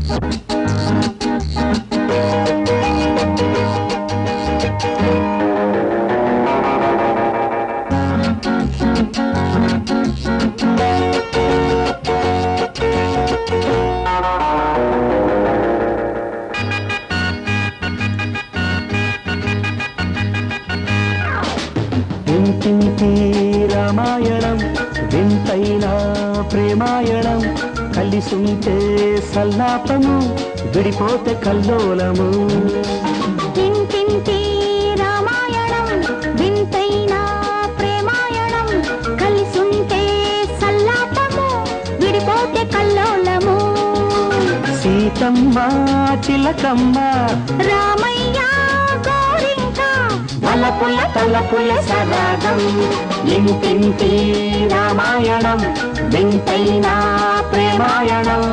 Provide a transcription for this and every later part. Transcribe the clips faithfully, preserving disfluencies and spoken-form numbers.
ఇంటింటి రామాయణం వింతైన ప్రేమాయణం కలిసుంటే సల్లాపము విడిపోతే కల్లోలము. ఇంటింటి రామాయణం వింతైన ప్రేమాయణం కలిసుంటే సల్లాపము విడిపోతే కల్లోలము. సీతమ్మ చిలకమ్మ రామయ్య గోరింక తలపుల తలపుల సరాగం. ఇంటింటి రామాయణం వింతైన ప్రేమాయణం.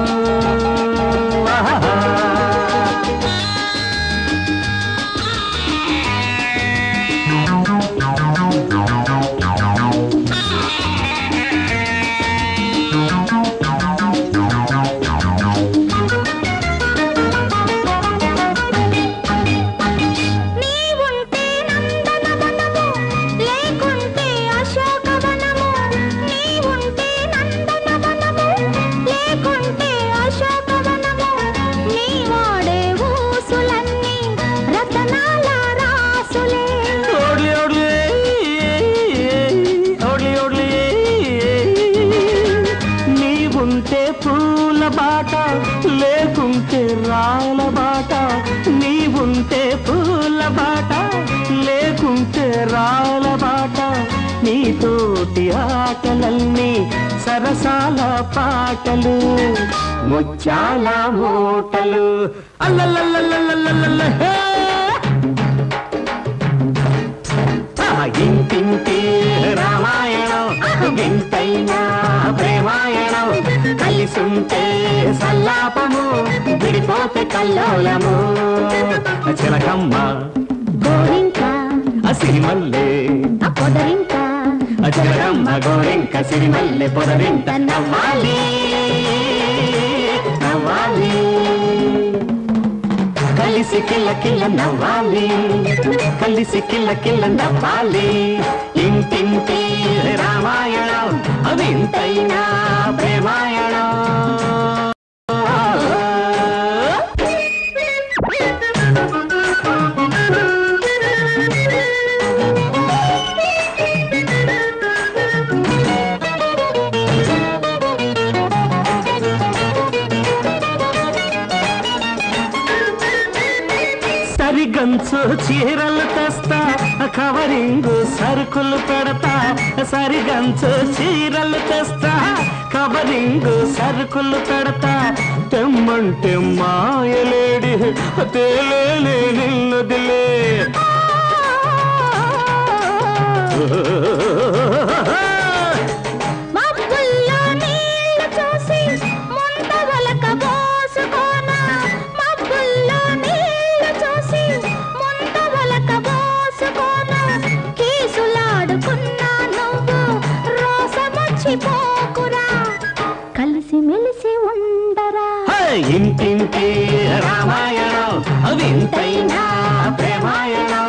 లేకుంటే రాల బాట, నీవుంటే పూల బాట, లేకుంటే రాల బాట, నీతోటి ఆటలన్నీ సరసాల పాటలు ముచ్చాల మూటలు. అల్లల్లల్లల్లల్లల్ల ఇంటింటి రామాయణం వింతైన ప్రేమాయణం కలిసుంటే సల్లాపము విడిపోతే కల్లోలము. చిలకమ్మ గోరింక సిరిమల్లె పొదరింక, చిలకమ్మ గోరింక సిరిమల్లె పొదరింక నవ్వాలి నవ్వాలి కలిసి కిల్ల కిల్ల నవ్వాలి, కలిసి కిల్ల కిల్ల నవ్వాలి. ఇంటింటి రామాయణం వింతైన ప్రేమాయణం. సరిగంచు చీరలు తెస్తా, కవరింగు సరుకులు పెడతా. సరిగంచు చీరలు తెస్తా, కవరింగు సరుకులు పెడతా. తెమ్మంటే మాయలేడి తేలేలే నిన్నదిలే. కలిసి మెలిసి ఉండరా ఇంటింటి రామాయణం వింతైన ప్రేమాయణం.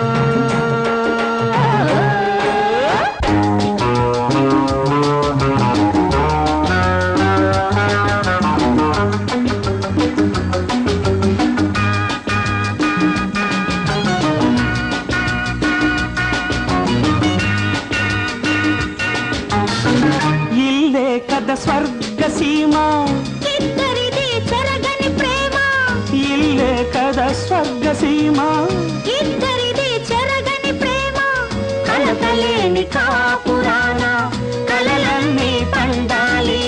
ఇల్లే కథ స్వర్గ సీమ, ఇద్దరిది చెరగని ప్రేమ. ఇల్లే కథ స్వర్గ సీమ, ఇద్దరిది చెరగని ప్రేమ. కలకలేని కాపురాన కలలన్నీ పండాలి.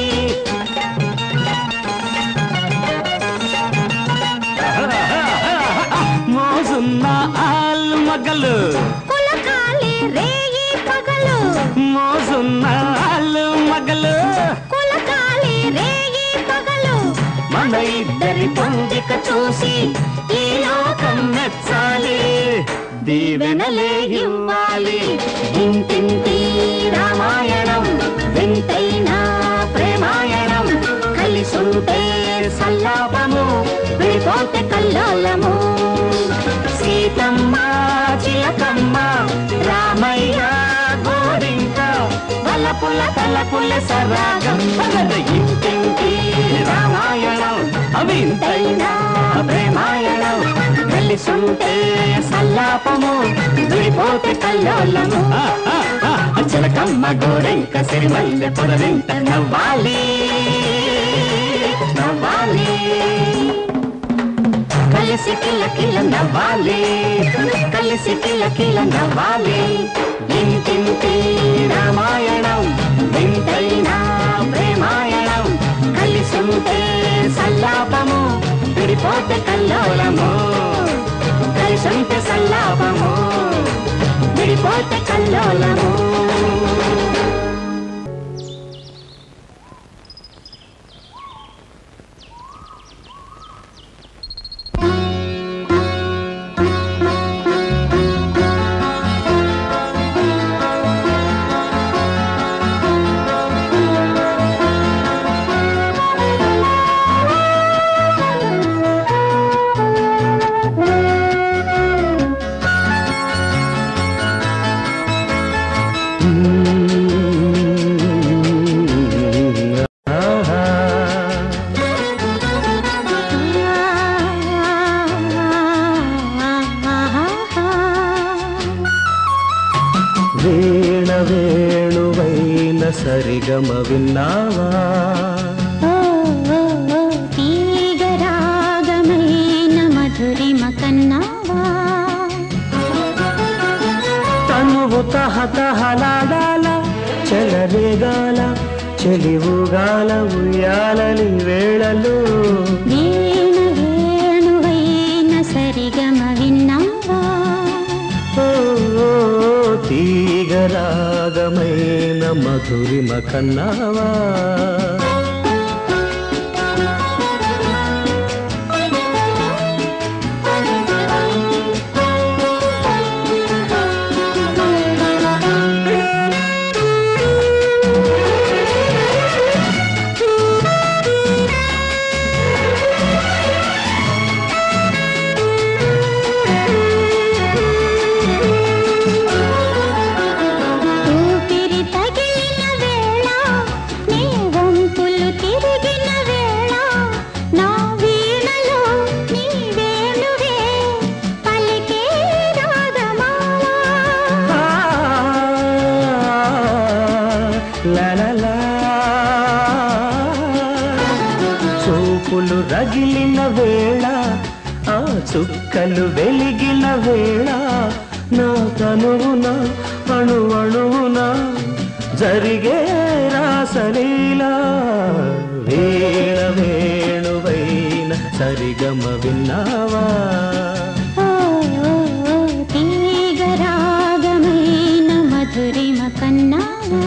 మోజున్న ఆలు మగలు కులకాలి రేయి పగలు. మోజున్న ఆలు మగలు కులకాలి రేయి పగలు. మన ఇద్దరి పొందిక చూసి ఈ లోకం మెచ్చాలి, దీవెనలే ఇవ్వాలి. ఇంటింటి రామాయణం వింతైన ప్రేమాయణం కలిసుంటే సల్లాపము విడిపోతే కల్లోలము. సీతమ్మ చిలకమ్మ రామయ్య గోరింక వలపుల తలపుల సరాగం ఇంటింటి రామాయణం అవింతైనా ప్రేమాయణం కలిసుంటే సల్లాపము విడిపోతే కల్లోలము. చిలకమ్మ గోరింక సిరిమల్లె పొదరింట నవ్వాలి నవ్వాలి కలిసి కిల కిల నవ్వాలి కలిసి కిల కిల నవ్వాలి. ఇంటింటి రామాయణం వింతైనా ప్రేమాయణం కలిసుంటే సల్లాపము విడిపోతే కల్లోలము. కలిసుంటే సల్లాపము విడిపోతే కల్లోలము. సరిగమ విన్నావా తీగరాగమైన మధురిమ కన్నావా తనువు తహతహలాడాల చెలరేగాల చెలివుగాల ఉయ్యాలని వేళలు వేణ వేణువైన సరిగమ విన్నావా తీగరాగమైన మధురిమ కన్నావా రగిలిన వేళ ఆ చుక్కలు వెలిగిన వేళ నా తనువున అణు అణువున జరిగే రాసలీలా వేణ వేణువైన సరిగమ విన్నావా తీగరాగమైన మధురిమ కన్నావా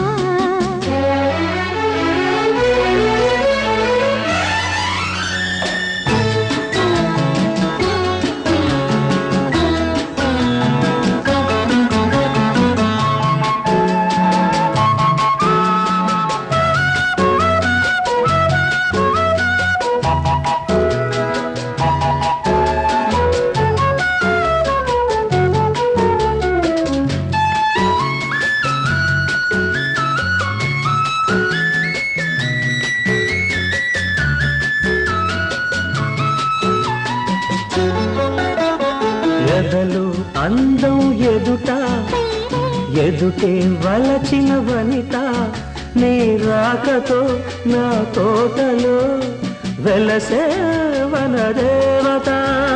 అందం ఎదుట ఎదుటే వలచిన వనిత నీ రాకతో నా తోటలో వెలసే వనదేవత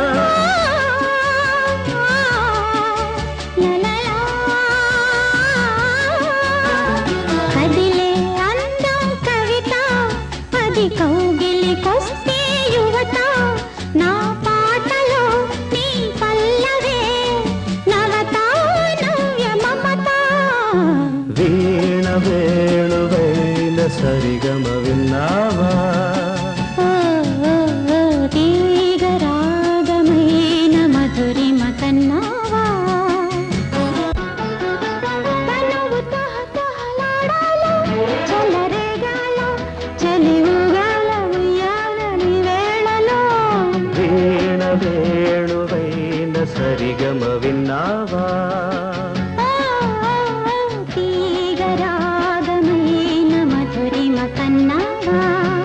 కదిలే అందం కవిత అది కౌగిలికొస్తే యువత నా పాటలో నీ పల్లవే నవతా నవ్య మమత వీణ వేణువైన సరిగమ విన్నావా తీగరాగమైన మధురిమ కన్నావా తనువు తహతహలాడాల చెలరేగాల చెలివుగాల ఉయ్యాలని వేళలో వేణువైన సరిగమ విన్నావా తీగరాగమైన మధురిమ కన్నావా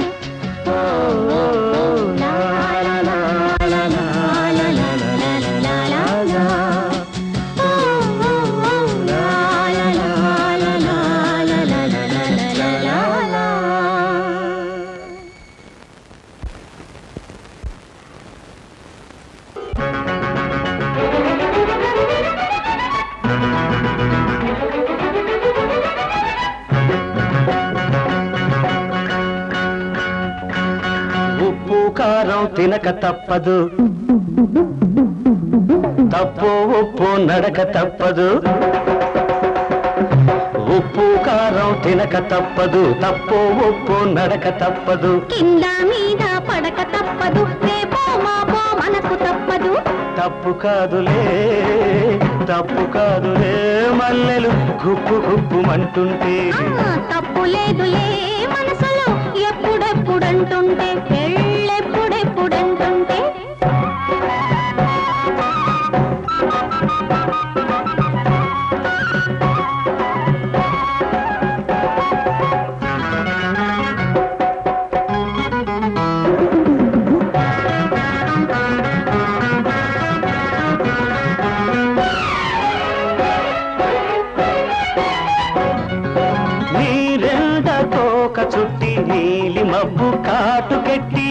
తినక తప్పదు తప్పు ఉప్పు నడక తప్పదు ఉప్పు కారం తినక తప్పదు తప్పు ఉప్పు నడక తప్పదు కింద మీద పడక తప్పదు రేపో మాపో మనకు తప్పదు తప్పు కాదులే తప్పు కాదులే మల్లెలు గుప్పు గుప్పుమంటుంటే తప్పు లేదులే మనసులో ఎప్పుడెప్పుడంటుంటే పెళ్ళెప్పుడెప్పుడంటుంటే చుట్టి నీలి మబ్బు కాటుకెట్టి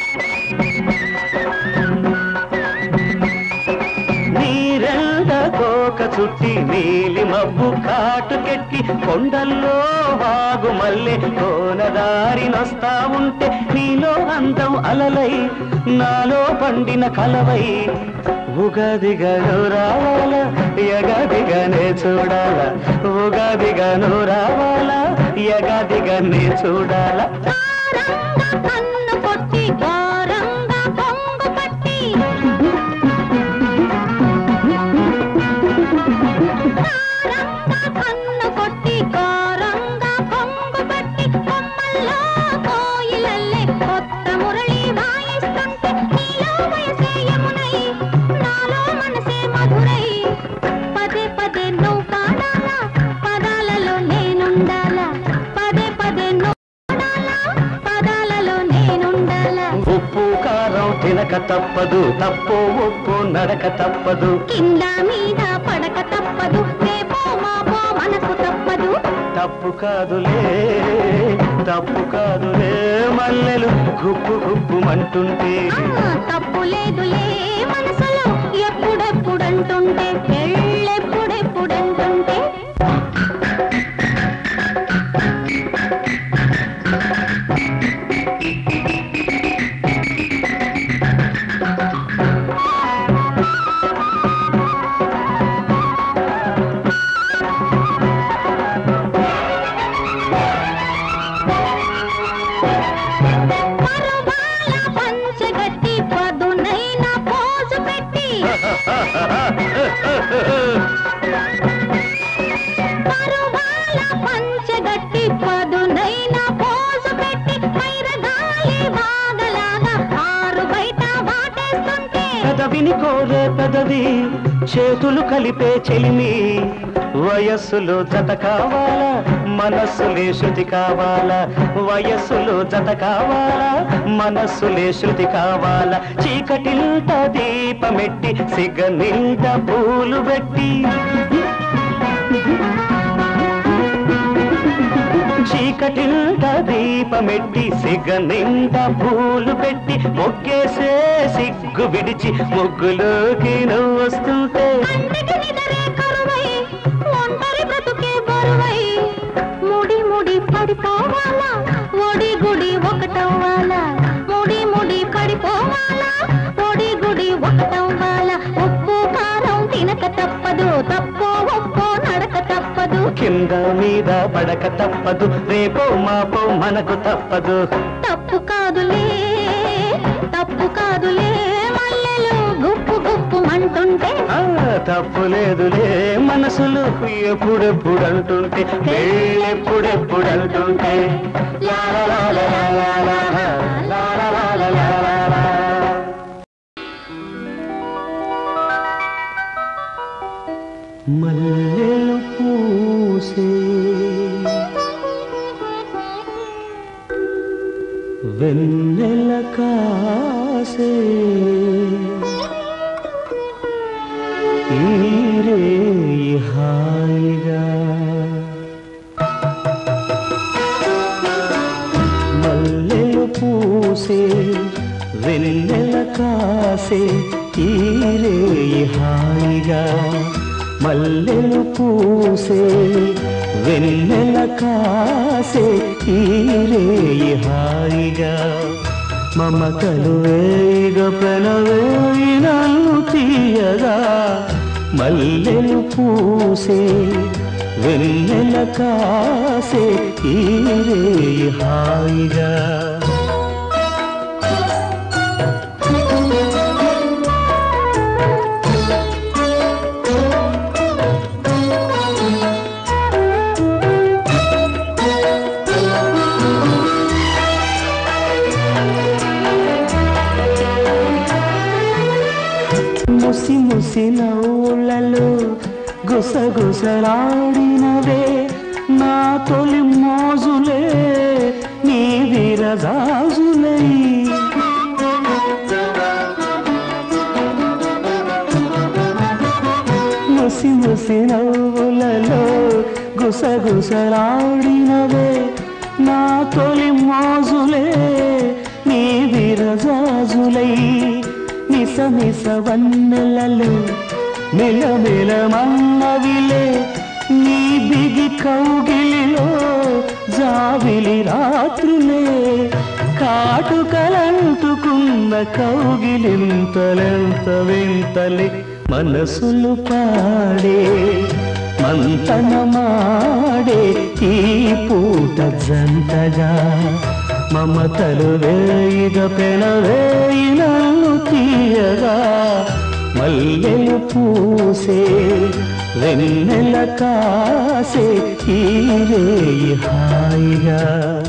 నీరెండ కోక చుట్టి నీలి మబ్బు కాటుకెట్టి కొండల్లో వాగు మల్లె కోనదారినొస్తా ఉంటే నీలో అందం అలలై నాలో పండిన కలవై ఉగాదిగాను రావాలా యగాదిగానే చూడాలా ఉగాదిగాను రావాలా యగాదిగానే చూడాలా కన్ను కొట్టి ఘోరంగా పొంగు పట్టి కన్ను కొట్టి ఘోరంగా పొంగు పట్టి కొమ్మల్లో కోయిలల్లే కొత్త మురళి వాయిస్తుంటే నీలో వయసే యమునై నాలో మనసే మధురై పదే పదే నువ్వు కాడాలా పదాలలో నేనుండాలా పదే పదే పదాలలో నేనుండాలా ఉప్పు కారం తినక తప్పదు తప్పు ఉప్పు నడక తప్పదు కింద మీద పడక తప్పదు రేపో మాపో మనకు తప్పదు తప్పు కాదులే తప్పు కాదులే మల్లెలు గుప్పు గుప్పుమంటుంటే తప్పు లేదులే మనసులో ఎప్పుడెప్పుడంటుంటే పెళ్ళెప్పుడెప్పుడంటుంటే పరువాల పంచగట్టి పదునైన పోజు పెట్టి పైరగాలి వాగలాగా ఆరు బయట వాటేస్తుంటే పెదవిని కోరే పెదవి చేతులు కలిపే చెలిమి వయస్సులో జత కావాలా మనస్సులే శృతి కావాలా వయస్సులో జత కావాలా మనస్సులే శృతి కావాలా చీకటిల్ట దీపమెట్టి సిగ్గ నింట పూలు పెట్టి చీకటిల్ట దీపమెట్టి సిగ్గ నిండా పూలు పెట్టి మొగ్గేసే సిగ్గు విడిచి ముగ్గులోకి నువ్వు వస్తుంటే ముడి ముడి పడిపోవాలా ఒడి గుడి ఒకటవ్వాలా ముడి ముడి పడిపోవాలా ఒడి గుడి ఒకటవ్వాలా ఉప్పు కారం తినక తప్పదు తప్పు ఉప్పు నడక తప్పదు కింద మీద పడక తప్పదు రేపో మాపో మనకు తప్పదు తప్పు కాదులే తప్పు కాదులే మల్లెలు గుప్పు గుప్పు మంటుంటే తప్పు లేదులే మనసులు ఎప్పుడెప్పుడు అంటుంటే పెళ్ళెప్పుడెప్పుడు అంటుంటే మల్లెలు పూసే వెన్నెల కాసే ఈరే హాయిగా మల్లెలు పూసే వెన్నెల కాసే ఈరే హాయిగా మల్లెలు పూసే వెన్నెల కాసే ఈరే హాయిగా మమతలు వేగ ప్రణవేయి నన్ను తీయగా మల్లెలు పూసే వెన్నెల కాసే ఈరే హాయిగా ముసి ముసి నవ్వులలో గుసగుసలాడినవే నా తొలి మోజులే నీ విరజాజులై ముసి ముసి నవ్వులలో గుసగుసలాడినవే నా తొలి మోజులే నీ విరజాజులై నిస నిస వన్నెలలో మిలమిల మన్నవిలే నీ బిగి కౌగిలిలో జావిలి రాత్రులే కాటుకలంటుకున్న కౌగిలింతలెంత వింతలే మనసులు పాడే మంతనమాడే ఈ పూట జంటగా మమతలు వేయిగ పెనవేయి నన్ను తీయగా మల్లెలు పూసే వెన్నెల కాసే ఈరే హాయిగా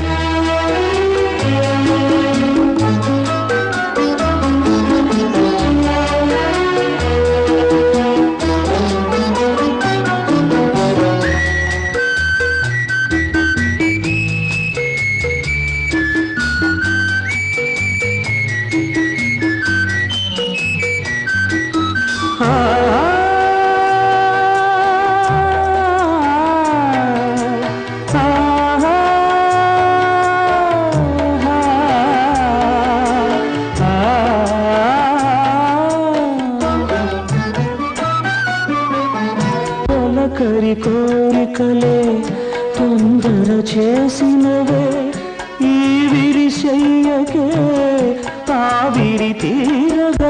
కరి కోరికలే తొందర చేసినవే ఈ విరిశయ్యకే ఆవిరి తీరగా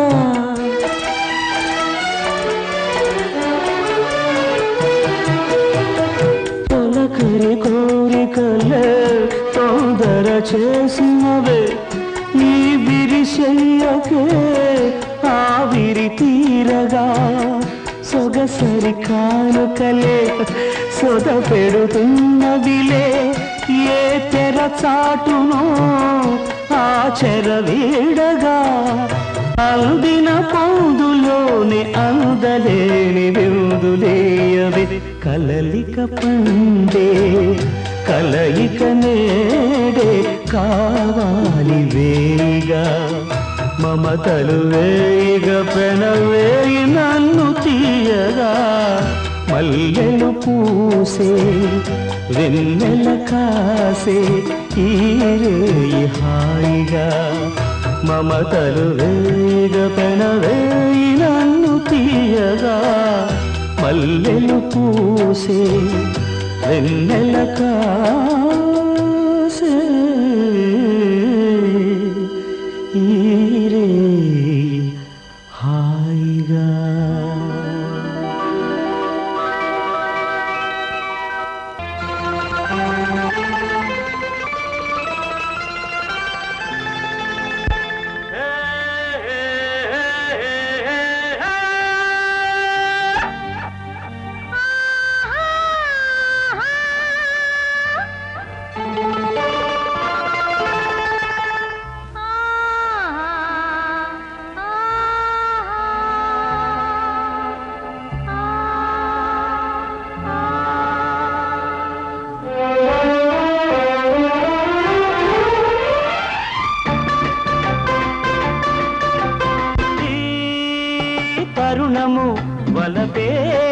తొలకరి కోరికలే తొందర చేసినవే ఈ విరిశయ్యకే ఆవిరి తీరగా సొగసరి కానుకలే సొద పెడుతున్నవిలే ఏ తెర చాటునో ఆ చెర వీడగా అందిన పొందులోని అందలేని విందులేయవి కలలిక పండే కలయిక నేడే కావాలి వేగా మమతలు వేగ పెనవేయి నన్ను తీయగా మల్లెలు పూసే వెన్నెల కాసే ఈరే హాయిగా మమతలు వేగ పెనవేయి నన్ను తీయగా మల్లెలు పూసే వెన్నెల కాసే ఈరే హాయిగా తరుణము వలపే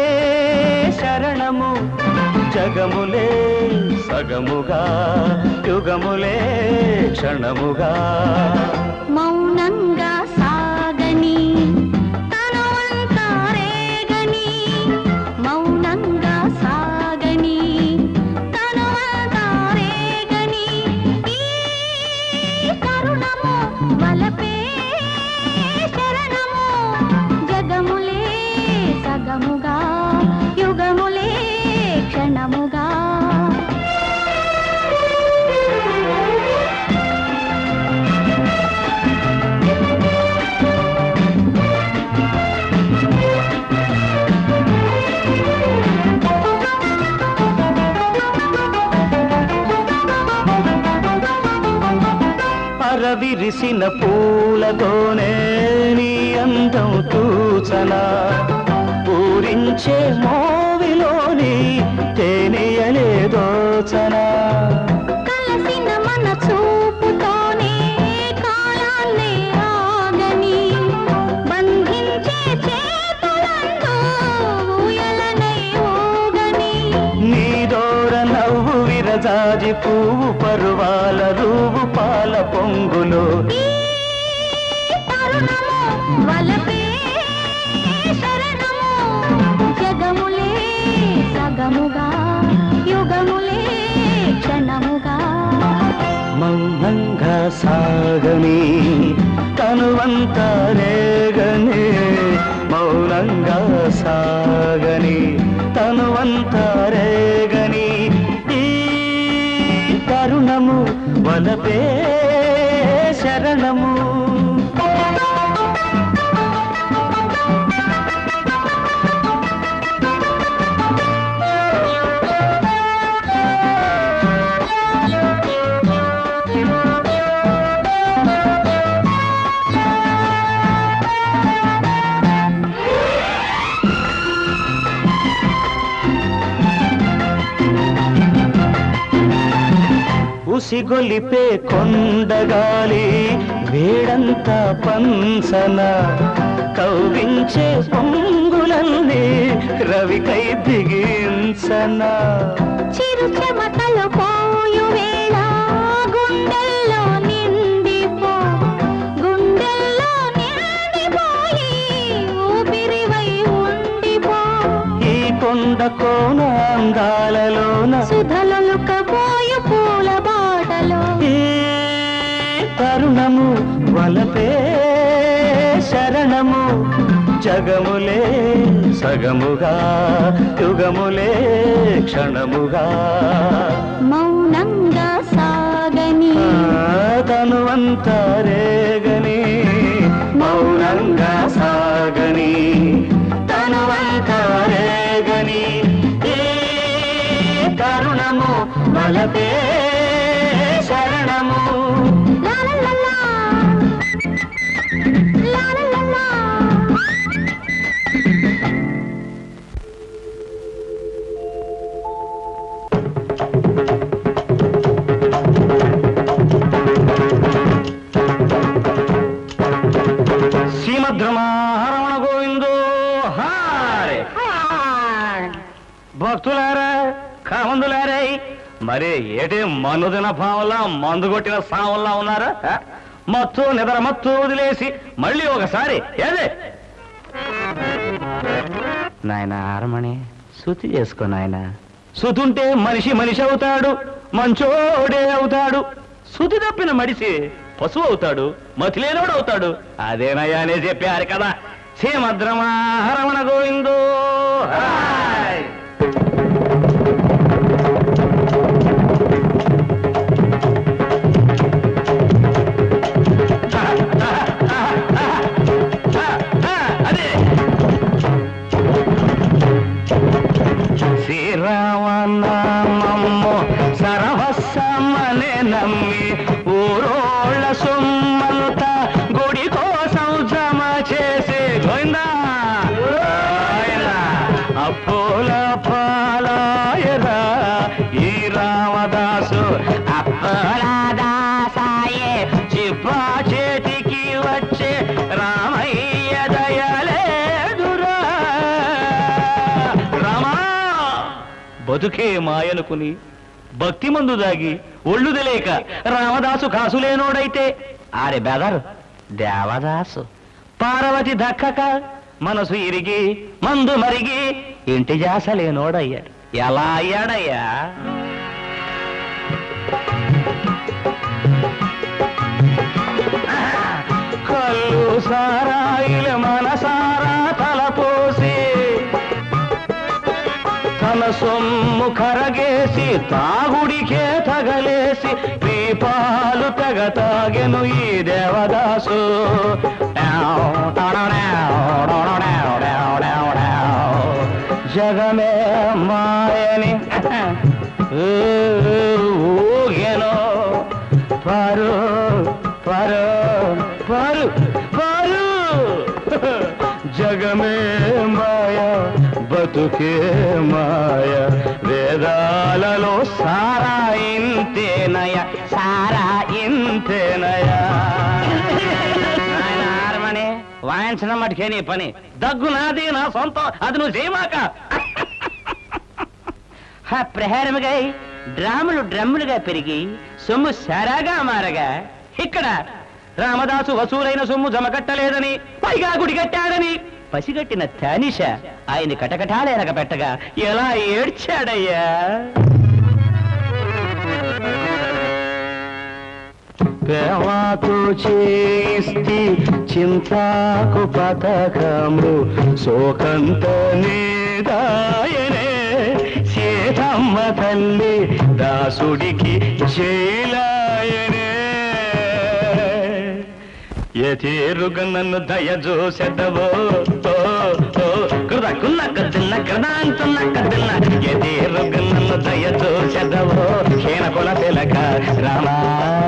శరణము జగములే సగముగా యుగములే క్షణముగా మౌనంగా సాగని తనవంతా రేగని మౌనంగా సాగని తనవంతా రేగని ఈ తరుణము వలపే శరణము జగములే సగముగా యుగములే క్షణముగా అరవిరిసిన పూలతోనే నీ అందం తూచనా పూరించే మోవిలోని తేనెయలే దోచనా కలసిన మన చూపుతోనే కాలాన్ని ఆగని బంధించే చేతులందు ఊయలనై ఊగని నీ దోర నవ్వు విరజాజి పువ్వు పరువాల రూవు పాల పొంగులు ఈ తరుణము వలపే శరణము జగములే సగముగా యుగములే క్షణముగా మౌనంగా సాగని తనువంతా రేగని మౌనంగా సాగని తనువంతా రేగని ఈ తరుణము వలపే శరణము ఉసిగొలిపే కొండగాలి వేడంతా పంసన కవ్వించే పొంగులన్నీ రవికై బిగించన చిరు చెమటలు పోయు వేళ గుండెల్లో నిండిపో గుండెల్లో నిండిపోయి ఊపిరివై ఉండిపో ఈ కొండ కోన అందాలలోన సుధలొలుకపోయు పూల బాటలో ఈ తరుణము వలపే శరణము జగములే సగముగా యుగములే క్షణముగా మౌనంగా సాగని తనువంతా రేగని మౌనంగా సాగని తనువంతా రేగని ఈ తరుణము వలపే శరణము లా లా లా లా. లా లా లా లా. శ్రీమద్రమారమణ గోవిందో హారే భక్తులారా కామందులారా మరి ఏటే మనుదిన భావంలా మందు కొట్టిన సావంలా ఉన్నారా ఆ? మత్తు నిద్ర మత్తు వదిలేసి మళ్ళీ ఒకసారి ఏదే నాయన ఆరమణి శృతి చేసుకో నాయన శృతుంటే మనిషి మనిషి అవుతాడు మంచోడే అవుతాడు శృతి తప్పిన మడిసి పశువు అవుతాడు మతిలేనోడు అవుతాడు అదేనయ్యా అనే చెప్పారు కదా శ్రీమద్రమారమణ గోవిందో హాయ్. అదే శ్రీరామనామము సర్వస్వమనే నమ్మి ఊరోళ్ళ సొమ్మలుత గుడి కోసం జమ చేసే గోవిందా బతుకే మాయనుకుని భక్తి మందు దాగి ఒళ్ళు తెలియక రామదాసు కాసులేనోడైతే ఆరే బెదరు దేవదాసు పార్వతి దక్కక మనసు ఇరిగి మందు మరిగి ఇంటి జాసలేనోడయ్యాడు. ఎలా అయ్యాడయ్యా? కళ్ళు సారాయిల మనసారా తలపోసి తన సొమ్ము కరగేసి తాగుడికే తగలేసి పీపాలు తెగ తాగెను ఈ దేవదాసు. జగమే మాయని ఊగెను పారు పారు పారు పారు జగమే మాయ బతుకే మాయ వేదాలలో సారా ఇంతేనయ సారా ఇంతేనయ. వాయించడం మటుకే నీ పని, దగ్గు నాది నా సొంతం, అది నువ్వు చేయమాక. ప్రహారముగా డ్రాములు డ్రమ్ములుగా పెరిగి సొమ్ము సారాగా మారగా ఇక్కడ రామదాసు వసూలైన సొమ్ము జమకట్టలేదని పైగా గుడి కట్టాడని పసిగట్టిన తానిష ఆయన కటకటాలేరగ పెట్టగా ఎలా ఏడ్చాడయ్యా? ప్రేమతో చేయిస్తే చింతాకు పథకము శోకంత నీదాయనే సీతమ్మ తల్లి దాసుడికి జైలాయనే. ఎతేరుగా నన్ను దయజోసెదవో కృదకున్న కదిన్న కృదాంతున్న కదిన్న ఎతేరుగా నన్ను దయజోసెదవో హేన కొల తెలక రామా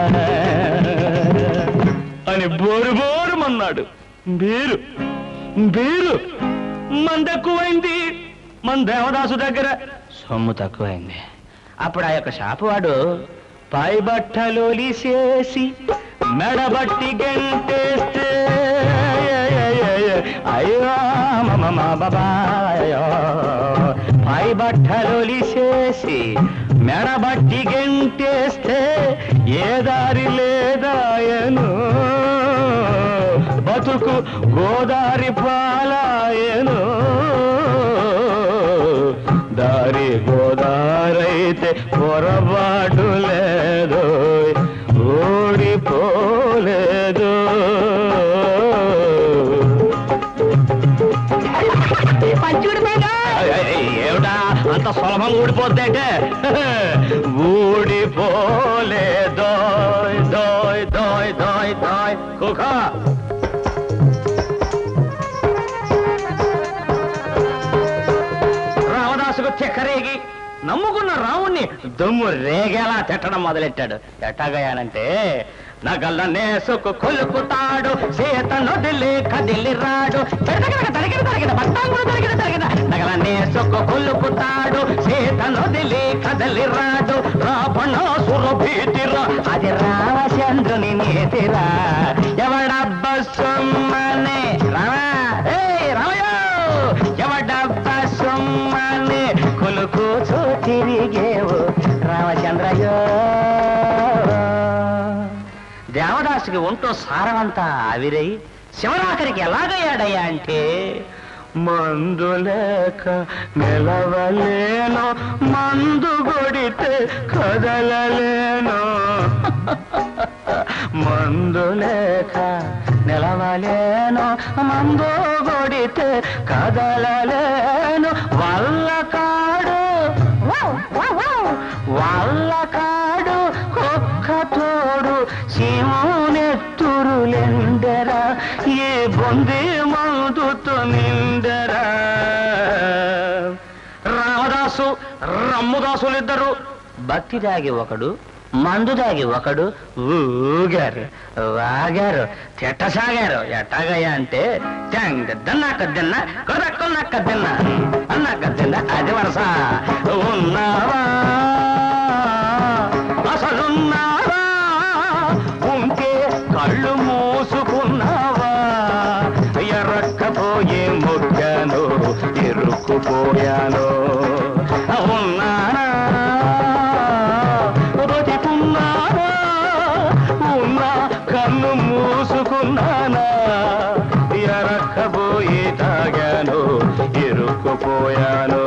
అని బోరు బోరుమన్నాడు. బీరు బీరు మందెక్కువైంది, మన దేవదాసు దగ్గర సొమ్ము తక్కువైంది. అప్పుడు ఆ యొక్క షాపువాడు పై బట్టలోలిసేసి మెడబట్టి గంటేస్తే అయ్యో మమ బాబాయో పై బట్టలోలిసేసి మెడబట్టి గంటేస్తే ఏ దారి లేదాయను బతుకు గోదారి పాలాయను. దారి గోదారైతే పొరపాటు లేదు, ఓడిపోలేదు. ఏమిటా అంత సులభంగా ఊడిపోద్దంటే? ఊడిపోలేదు దోయ్ దోయ్ దోయ్ దోయ్ కుక. రామదాసుకు చెక్కరేగి నమ్ముకున్న రావుణ్ణి దమ్ము రేగేలా తిట్టడం మొదలెట్టాడు. ఎట్టాగయానంటే నగల నేసుకు కొలుకుతాడు సీత నొదిలి కదిలి రాడు నగల నేసుకు కొలుకుతాడు సీత నొదిలి కదిలి రాడు రావణాసుర భీతిరా అది రామచంద్రుని నీతిరా ఎవడబ్బ సొమ్మనే రామా ఏ రామయ్య ఎవడబ్బ సొమ్మనే కొలుకూచు తిరిగేవు రామచంద్రయ్యో. దేవదాసుకి ఒంటో సారమంతా ఆవిరై శివరాకరికి ఎలాగయ్యాడయ్యా అంటే మందు లేక నిలవలేను మందు కొడితే కదలలేను మందు లేక నిలవలేను మందు కొడితే కదలలేను వల్ల కాడు వల్ల కాడు ఒక్క తోడు శివునెత్తురులెందరా ఏ బొంది మందుతో నిందరా. రామదాసు రమ్ముదాసులిద్దరు భక్తి దాగి ఒకడు మందు దాగి ఒకడు ఊగారు వాగారు తిట్టసాగారు. ఎట్టాగయ్యా అంటే దన్నాకద్దన్న కొడదక్కున్నాకద్దన్న అన్నాకద్దన్న అది వరస ఉన్నావా అసలున్నావా ఉంటే కళ్ళు మూసుకున్నావా ఎర్రక్కపోయే మొగ్గాను ఇరుక్కుపోయాను ఉన్నా చిక్కుకుపోయాను.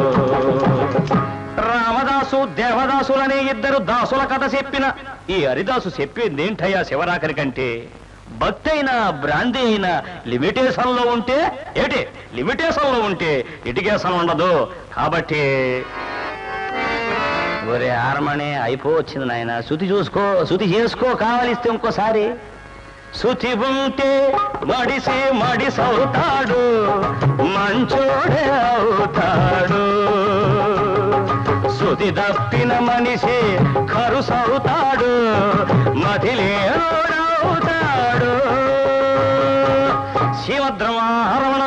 రామదాసు దేవదాసులనే ఇద్దరు దాసుల కథ చెప్పిన ఈ హరిదాసు చెప్పిందేంటయ్యా శివరాకరి కంటే భక్తి అయినా బ్రాంతి అయినా లిమిటేషన్ లో ఉంటే ఏటి లిమిటేషన్ లో ఉంటే ఇటికేషన్ ఉండదు. కాబట్టి ఒరే ఆరమణి అయిపోవచ్చింది నాయన, శృతి చూసుకో, శృతి చేసుకో, కావలిస్తే ఇంకోసారి. శృతి ఉంటే మడిసి మడిసవుతాడు, మంచోడే అవుతాడు. శృతి తప్పిన మనిషి కరుసవుతాడు, మదిలేనోడవుతాడు. శివద్రమారమణ